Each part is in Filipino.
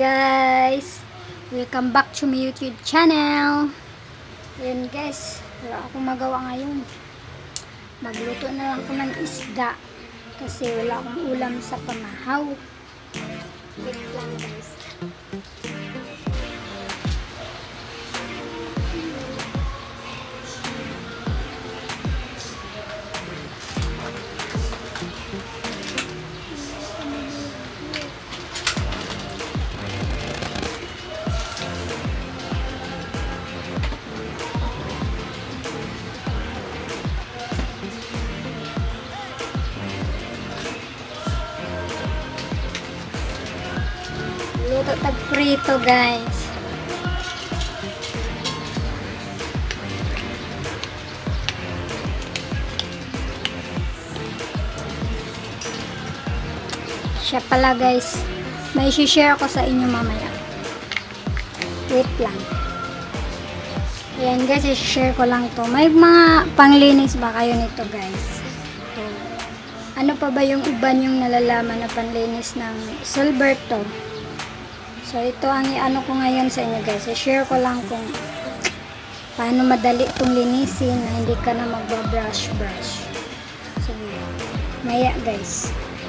Guys, welcome back to my YouTube channel. Ayan guys, wala akong magawa ngayon. Magluto na lang ako ng isda kasi wala akong ulam sa pamahaw. Wait lang guys. Luto tag-prito guys. Siya pala guys, may share ko sa inyo mamaya. Wait lang. Ayan guys, i-share ko lang to. May mga panglinis ba kayo nito guys? To. Ano pa ba yung iba yung nalalaman na panlinis ng silver to? So, ito ang i-ano ko ngayon sa inyo guys. I-share ko lang kung paano madali itong linisin na hindi ka na magbabrush. So, maya guys.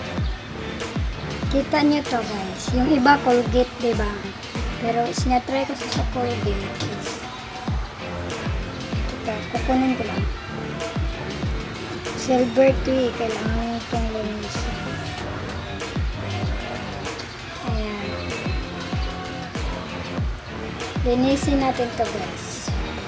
Kita nyo to guys. Yung iba Colgate, diba? Pero sinatry ko sa Colgate. Ito, kukunin ko lang. Silver to eh. Kailangan itong linisin. Linisin natin to guys.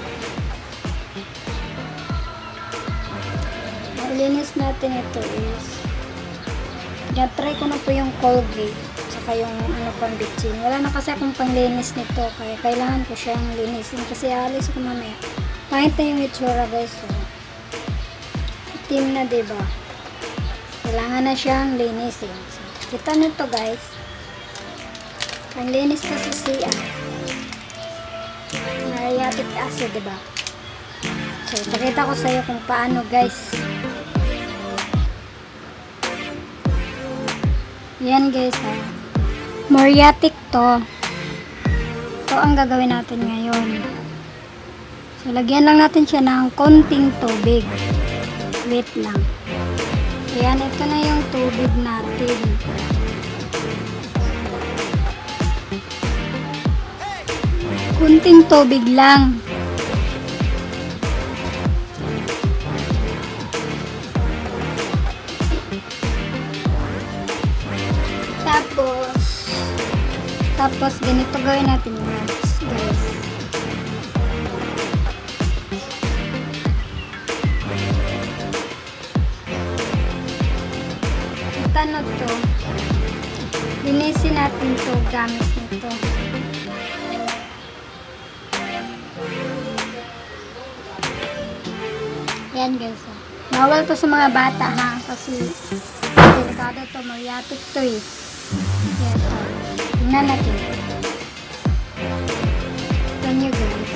Ang linis natin ito is try ko na po yung Colgate saka yung ano pang bitchin. Wala na kasi akong panglinis nito kaya kailangan ko siyang linisin kasi alis ko mamaya. Kahit na yung itsura guys. So, itim na diba? Kailangan na siyang linisin. So, kita nito guys. Panglinis ko sa CR. Muriatic acid, diba? So, pakita ko sa'yo kung paano, guys. Yan, guys, ha. Muriatic to. Ito ang gagawin natin ngayon. So, lagyan lang natin siya ng konting tubig. Wait lang. Yan, ito na yung tubig natin. Kunting tubig lang. Tapos ganito gawin natin guys. Ito ano to? Linisin natin to gamit nito. Yan guys. Bawal to sa mga bata ha. Kasi delikado to. Muriatic to eh. Yan to. Tingnan natin. Ito nyo guys.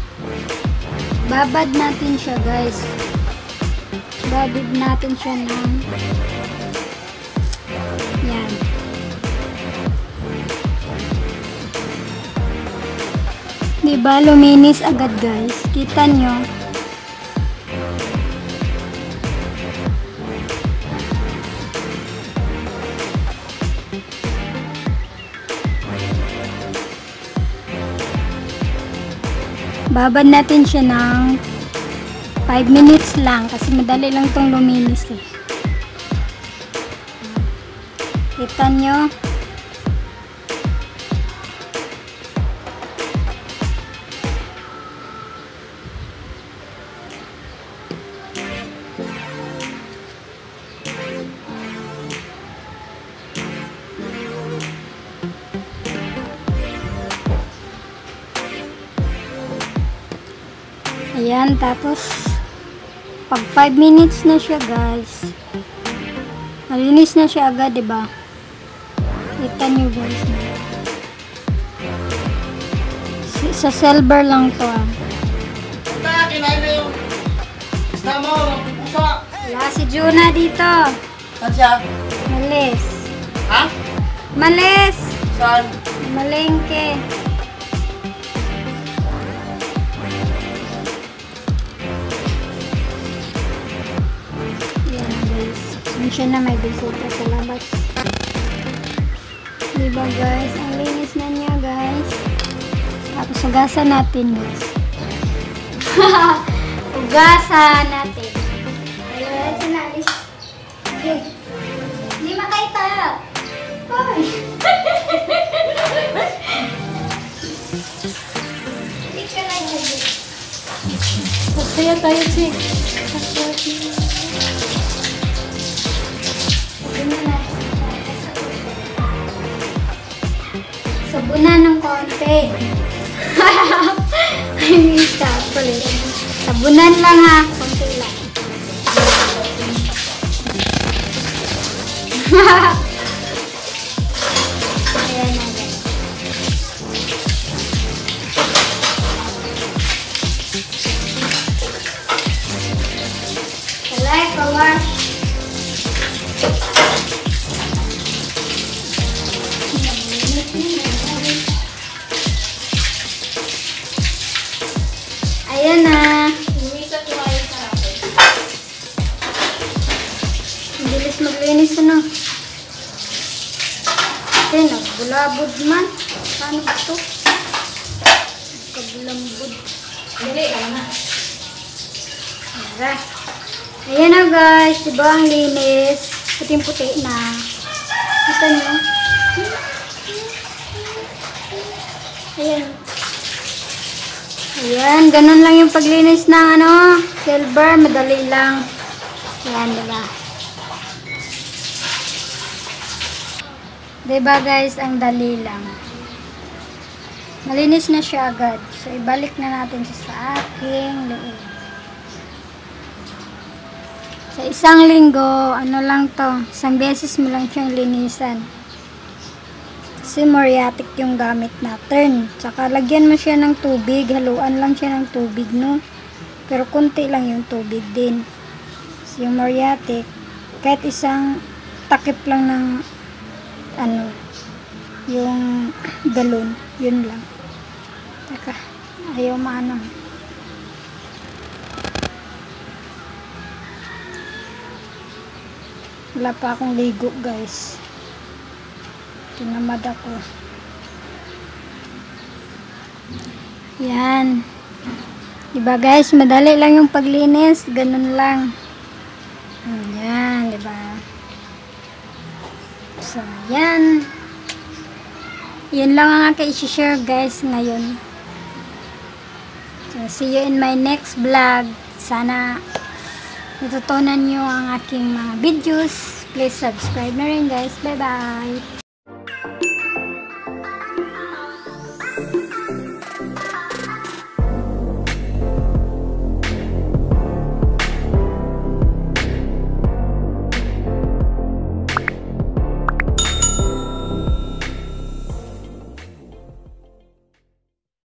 Babad natin siya guys. Babad natin siya ng yan. Diba luminis agad guys. Kita nyo. Babad natin siya ng 5 minutes lang kasi madali lang tong luminis eh. Kita nyo. Ayan, tapos pag 5 minutes na siya guys, malinis na siya agad, diba? Kita nyo guys. Sa silver lang to ah. Kinain na yung isda mo, pusa. Wala si Juna dito. Saan siya? Malis. Ha? Malis! Saan? Malengke. Yan guys. Minsan na may bisita sa labas. Diba guys? Ang linis na niya guys. Tapos ugasan natin guys. Ugasan natin. Ayun na. Okay. Hindi makaita. Hoy. Hindi ka lang yun. Masaya tayo, Chi. Sabunan ng konti. Ay, stop ulit. Sabunan lang ha. Konti lang. Ayan na guys. Kalay, kawash. Ayan na. Umisa ko kayo sa akin. Ang bilis maglinis ano. Kasi nagbulabod man. Paano ba ito? Kabulambod. Dali, ano na. Ayan. Ayan na guys. Diba ang linis? Puting-puti na. Ito nyo. Ayan. Ayan. Ganun lang yung paglinis ng ano. Silver. Madali lang. Ayan, diba? Diba guys, ang dali lang. Malinis na siya agad. So, ibalik na natin siya sa aking loob. Sa isang linggo, ano lang to, isang beses mo lang siyang linisan. Kasi muriatic yung gamit natin. Tsaka lagyan mo siya ng tubig, haluan lang siya ng tubig, no? Pero konti lang yung tubig din. So, yung muriatic, kahit isang takip lang ng ano, yung galon, yun lang. Teka, ayaw maano. Wala pa akong ligo guys. Tinamad ako. Yan. Diba guys, madali lang yung paglinis. Ganun lang. Yan, diba? So, yan. Yan lang ang aking i-share guys ngayon. So, see you in my next vlog. Sana natutunan nyo ang aking mga videos. Please subscribe na rin guys. Bye bye!